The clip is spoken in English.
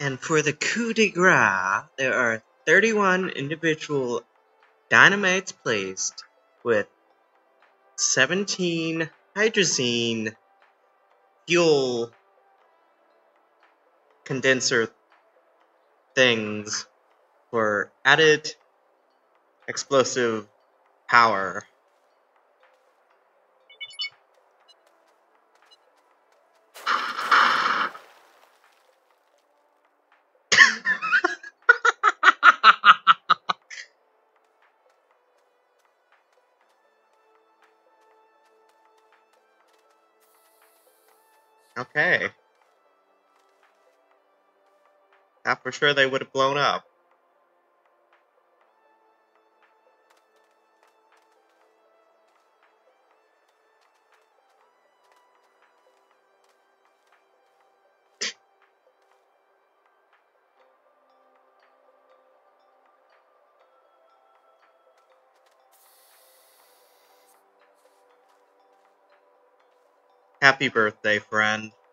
And for the coup de grace, there are 31 individual dynamites placed with 17 hydrazine fuel condenser things for added explosive power. Okay. Now for sure they would have blown up. Happy birthday, friend.